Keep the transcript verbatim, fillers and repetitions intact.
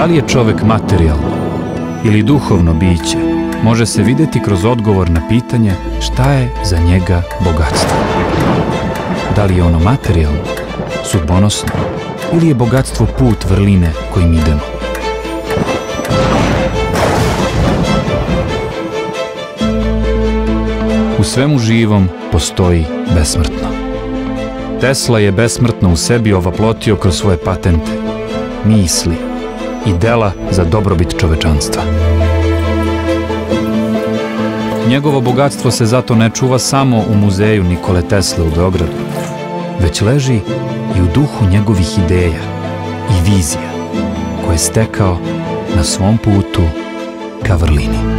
Da li je čovek materijalno ili duhovno biće, može se videti kroz odgovor na pitanje šta je za njega bogatstvo. Da li je ono materijalno, sudbonosno, ili je bogatstvo put vrline kojim idemo? U svemu živom postoji besmrtno. Tesla je besmrtno u sebi ovaplotio kroz svoje patente, misli i dela za dobrobit čovečanstva. Njegovo bogatstvo se zato ne čuva samo u muzeju Nikole Tesle u Beogradu, već leži i u duhu njegovih ideja i vizija koje je stekao na svom putu ka vrlini.